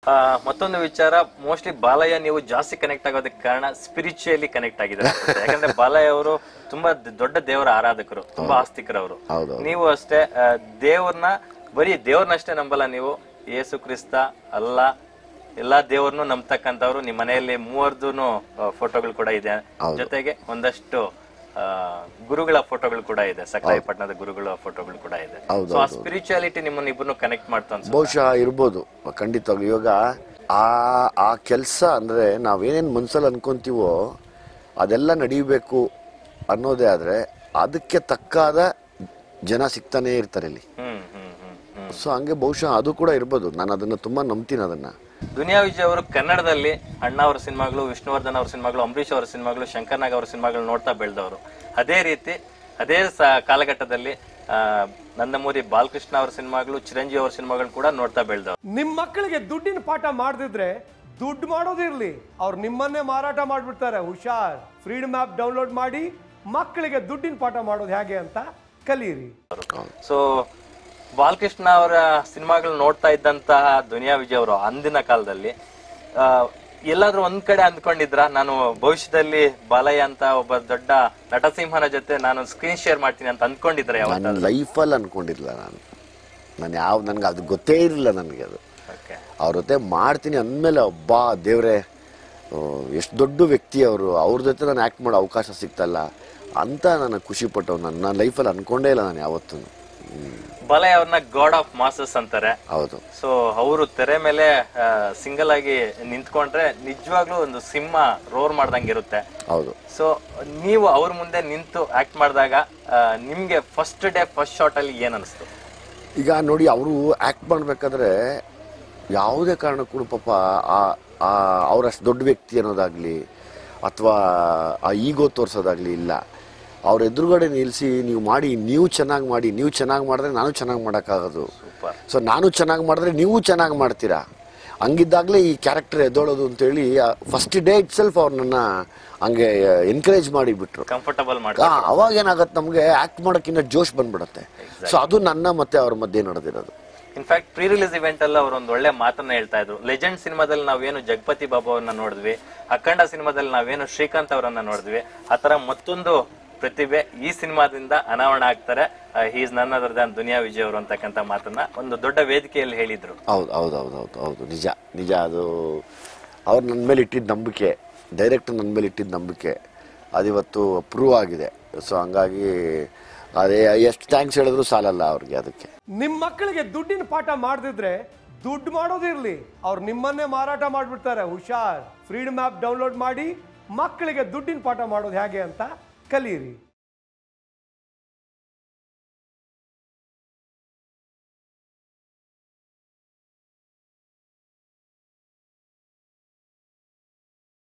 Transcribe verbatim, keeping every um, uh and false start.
ಮತ್ತೊಂದು ವಿಚಾರ, ಮೋಸ್ಟ್ಲಿ ಬಾಲಯ್ಯ ನೀವು ಜಾಸ್ತಿ ಕನೆಕ್ಟ್ ಆಗೋದಕ್ಕೆ ಕಾರಣ ಸ್ಪಿರಿಚುಯಲಿ ಕನೆಕ್ಟ್ ಆಗಿದ್ದಾರೆ. ಯಾಕಂದ್ರೆ ಬಾಲಯ್ಯ ಅವರು ತುಂಬಾ ದೊಡ್ಡ ದೇವರ ಆರಾಧಕರು, ತುಂಬಾ ಆಸ್ತಿಕರವರು. ನೀವು ಅಷ್ಟೇ ದೇವ್ರನ್ನ ಬರೀ ದೇವ್ರನ್ನಷ್ಟೇ ನಂಬಲ್ಲ, ನೀವು ಯೇಸು ಕ್ರಿಸ್ತ ಅಲ್ಲ ಎಲ್ಲಾ ದೇವ್ರನ್ನು ನಂಬತಕ್ಕಂಥವ್ರು. ನಿಮ್ ಮನೆಯಲ್ಲಿ ಮೂವರ್ದು ಫೋಟೋಗಳು ಕೂಡ ಇದೆ, ಜೊತೆಗೆ ಒಂದಷ್ಟು ಗುರುಗಳ ಫೋಟೋಗಳು ಕೂಡ ಇದೆ, ಸಕ್ರಾಯಪಟ್ಟಣದ ಗುರುಗಳ ಫೋಟೋಗಳು ಕೂಡ ಇದೆ. ಸೊ ಆ ಸ್ಪಿರಿಚುಯಾಲಿಟಿ ನಿಮ್ಮನ್ನ ಇಬ್ಬರನ್ನು ಕನೆಕ್ಟ್ ಮಾಡ್ತಾ ಅನ್ಸುತ್ತೆ. ಬಹುಶಃ ಇರ್ಬೋದು, ಖಂಡಿತವಾಗಿ. ಇವಾಗ ಆ ಆ ಕೆಲಸ ಅಂದ್ರೆ ನಾವೇನೇನ್ ಮನ್ಸಲ್ಲಿ ಅನ್ಕೊಂತೀವೋ ಅದೆಲ್ಲ ನಡೀಬೇಕು ಅನ್ನೋದೇ ಆದ್ರೆ ಅದಕ್ಕೆ ತಕ್ಕಾದ ಜನ ಸಿಗ್ತಾನೆ ಇರ್ತಾರೆ ಇಲ್ಲಿ. ಹ್ಮ್ ಹ್ಮ್ ಹ್ಮ್ ಸೊ ಹಂಗೆ ಬಹುಶಃ ಅದು ಕೂಡ ಇರ್ಬೋದು. ನಾನು ಅದನ್ನ ತುಂಬಾ ನಂಬ್ತೀನಿ ಅದನ್ನ. ದುನಿಯಾ ವಿಜಯ್ ಅವರು ಕನ್ನಡದಲ್ಲಿ ಅಣ್ಣ ಅವರ ಸಿನಿಮಾಗಳು, ವಿಷ್ಣುವರ್ಧನ್ ಅವರ ಸಿನಿಮಾಗಳು, ಅಂಬರೀಷ್ ಅವರ ಸಿನಿಮಾಗಳು, ಶಂಕರ್ ನಾಗ್ ಅವರ ಸಿನಿಮಾಗಳು ನೋಡ್ತಾ ಬೆಳೆದವರು. ಅದೇ ರೀತಿ ಅದೇ ಕಾಲಘಟ್ಟದಲ್ಲಿ ಆ ನಂದಮೂರಿ ಬಾಲಕೃಷ್ಣ ಅವರ ಸಿನಿಮಾಗಳು, ಚಿರಂಜೀವಿ ಅವರ ಸಿನಿಮಾಗಳು ಕೂಡ ನೋಡ್ತಾ ಬೆಳೆದವರು. ನಿಮ್ ಮಕ್ಕಳಿಗೆ ದುಡ್ಡಿನ ಪಾಠ ಮಾಡದಿದ್ರೆ ದುಡ್ಡು ಮಾಡೋದಿರ್ಲಿ, ಅವ್ರು ನಿಮ್ಮನ್ನೇ ಮಾರಾಟ ಮಾಡ್ಬಿಡ್ತಾರೆ. ಹುಷಾರ್. ಫ್ರೀಡಮ್ ಆಪ್ ಡೌನ್ಲೋಡ್ ಮಾಡಿ ಮಕ್ಕಳಿಗೆ ದುಡ್ಡಿನ ಪಾಠ ಮಾಡೋದು ಹೇಗೆ ಅಂತ ಕಲೀರಿ. ಸೊ ಬಾಲಕೃಷ್ಣ ಅವರ ಸಿನಿಮಾಗಳು ನೋಡ್ತಾ ಇದ್ದಂತಹ ದುನಿಯಾ ವಿಜಯ್ ಅವರು ಅಂದಿನ ಕಾಲದಲ್ಲಿ ಎಲ್ಲಾದ್ರೂ ಒಂದ್ ಕಡೆ ಅಂದ್ಕೊಂಡಿದ್ರ, ನಾನು ಭವಿಷ್ಯದಲ್ಲಿ ಬಾಲಯ್ಯ ಅಂತ ಒಬ್ಬ ದೊಡ್ಡ ನಟಸಿಂಹನ ಜೊತೆ ನಾನು ಸ್ಕ್ರೀನ್ ಶೇರ್ ಮಾಡ್ತೀನಿ ಅಂತ ಅಂದ್ಕೊಂಡಿದ್ರೆ? ನನ್ನ ಲೈಫಲ್ಲಿ ಅನ್ಕೊಂಡಿರ್ಲಿಲ್ಲ ನಾನು. ನಾನು ಯಾವ ನನ್ಗೆ ಅದು ಗೊತ್ತೇ ಇರಲಿಲ್ಲ ನನಗೆ. ಅದು ಅವ್ರ ಜೊತೆ ಮಾಡ್ತೀನಿ ಅಂದಮೇಲೆ ಒಬ್ಬ ದೇವ್ರೆ ಎಷ್ಟು ದೊಡ್ಡ ವ್ಯಕ್ತಿ ಅವರು, ಅವ್ರ ಜೊತೆ ನಾನು ಆ್ಯಕ್ಟ್ ಮಾಡೋ ಅವಕಾಶ ಸಿಗ್ತಲ್ಲ ಅಂತ ನಾನು ಖುಷಿ ಪಟ್ಟವ್. ನನ್ನ ನನ್ನ ಲೈಫಲ್ಲಿ ಅನ್ಕೊಂಡೇ ಇಲ್ಲ ನಾನು ಯಾವತ್ತೂ. ಬಾಲಯ್ಯ ಅವ್ರನ್ನ ಗಾಡ್ ಆಫ್ ಮಾಸಸ್ ಅಂತಾರೆ. ಹೌದು. ಸೊ ಅವರು ತೆರೆ ಮೇಲೆ ಸಿಂಗಲ್ ಆಗಿ ನಿಂತ್ಕೊಂಡ್ರೆ ನಿಜವಾಗ್ಲೂ ಒಂದು ಸಿಂಹ ರೋರ್ ಮಾಡ್ದಂಗೆ ಇರುತ್ತೆ. ಹೌದು. ಸೊ ನೀವು ಅವ್ರ ಮುಂದೆ ನಿಂತು ಆಕ್ಟ್ ಮಾಡಿದಾಗ ನಿಮ್ಗೆ ಫಸ್ಟ್ ಡೇ ಫಸ್ಟ್ ಶಾಟ್ ಅಲ್ಲಿ ಏನ್ ಅನಿಸ್ತು? ಈಗ ನೋಡಿ, ಅವರು ಆಕ್ಟ್ ಮಾಡ್ಬೇಕಾದ್ರೆ ಯಾವುದೇ ಕಾರಣಕ್ಕೂ ಪಾಪ ಅವ್ರಷ್ಟು ದೊಡ್ಡ ವ್ಯಕ್ತಿ ಅನ್ನೋದಾಗ್ಲಿ ಅಥವಾ ಆ ಈಗೋ ತೋರ್ಸೋದಾಗ್ಲಿ ಇಲ್ಲ. ಅವ್ರ ಎದುರುಗಡೆ ನಿಲ್ಲಿಸಿ ನೀವು ಮಾಡಿ, ನೀವು ಚೆನ್ನಾಗಿ ಮಾಡಿ, ನೀವು ಚೆನ್ನಾಗಿ ಮಾಡಿದ್ರೆ ನಾನು ಚೆನ್ನಾಗಿ ಮಾಡೋಕ್ಕಾಗೋದು. ಸೊ ನಾನು ಚೆನ್ನಾಗಿ ಮಾಡಿದ್ರೆ ನೀವು ಚೆನ್ನಾಗಿ ಮಾಡ್ತೀರಾ, ಹಂಗಿದ್ದಾಗಲೇ ಈ ಕ್ಯಾರೆಕ್ಟರ್ ಎದ್ದೋಳೋದು ಅಂತೇಳಿ ಫಸ್ಟ್ ಡೇ ಇಟ್ ಸೆಲ್ಫ್ ಅವ್ರು ನನ್ನ ಹಂಗೆ ಎನ್ಕರೇಜ್ ಮಾಡಿಬಿಟ್ರು. ಕಂಫರ್ಟಬಲ್ ಮಾಡಿ ಅವಾಗ ಏನಾಗತ್ತೆ, ನಮಗೆ ಆಕ್ಟ್ ಮಾಡೋಕ್ಕಿಂತ ಜೋಶ್ ಬಂದ್ಬಿಡುತ್ತೆ. ಸೊ ಅದು ನನ್ನ ಮತ್ತೆ ಅವ್ರ ಮಧ್ಯೆ ನಡೆದಿರೋದು. ಇನ್ಫ್ಯಾಕ್ಟ್ ಪ್ರೀ ರಿಲೀಸ್ ಇವೆಂಟ್ ಅಲ್ಲಿ ಅವ್ರ ಒಂದು ಒಳ್ಳೆ ಮಾತನ್ನ ಹೇಳ್ತಾ ಇದ್ರು. ಲೆಜೆಂಡ್ ಸಿನಿಮಾದಲ್ಲಿ ನಾವೇನು ಜಗಪತಿ ಬಾಬು ಅವ್ರನ್ನ ನೋಡಿದ್ವಿ, ಅಖಂಡ ಸಿನಿಮಾದಲ್ಲಿ ನಾವೇನು ಶ್ರೀಕಾಂತ್ ಅವರನ್ನ ನೋಡಿದ್ವಿ, ಆತರ ಮತ್ತೊಂದು ಪ್ರತಿಭೆ ಈ ಸಿನಿಮಾದಿಂದ ಅನಾವರಣ ಆಗ್ತಾರೆ. He is none other than Duniya Vijay ಅವರು ಅಂತಕ್ಕಂಥ ಮಾತನ್ನ ಒಂದು ದೊಡ್ಡ ವೇದಿಕೆಯಲ್ಲಿ ಹೇಳಿದ್ರು. ಹೌದು ಹೌದು ಹೌದು ಹೌದು ಹೌದು ನಿಜ ನಿಜ. ಅದು ಅವ್ರು ನನ್ನ ಮೇಲೆ ಇಟ್ಟಿದ್ದ ನಂಬಿಕೆ, ಡೈರೆಕ್ಟರ್ ನನ್ನ ಮೇಲೆ ಇಟ್ಟಿದ್ದ ನಂಬಿಕೆ ಅದಿವತ್ತು ಪ್ರೂವ್ ಆಗಿದೆ. ಸೊ ಹಂಗಾಗಿ ಅದೇ ಎಷ್ಟು ಥ್ಯಾಂಕ್ಸ್ ಹೇಳಿದ್ರು ಸಾಲಲ್ಲ ಅವ್ರಿಗೆ. ಅದಕ್ಕೆ ನಿಮ್ಮ ಮಕ್ಕಳಿಗೆ ದುಡ್ಡಿನ ಪಾಠ ಮಾಡದಿದ್ರೆ ದುಡ್ಡು ಮಾಡೋದಿರ್ಲಿ, ಅವ್ರು ನಿಮ್ಮನ್ನೇ ಮಾರಾಟ ಮಾಡ್ಬಿಡ್ತಾರೆ. ಹುಷಾರ್. ಫ್ರೀಡಮ್ ಆಪ್ ಡೌನ್ಲೋಡ್ ಮಾಡಿ ಮಕ್ಕಳಿಗೆ ದುಡ್ಡಿನ ಪಾಠ ಮಾಡೋದು ಹೇಗೆ ಅಂತ ಕಲೀರಿ.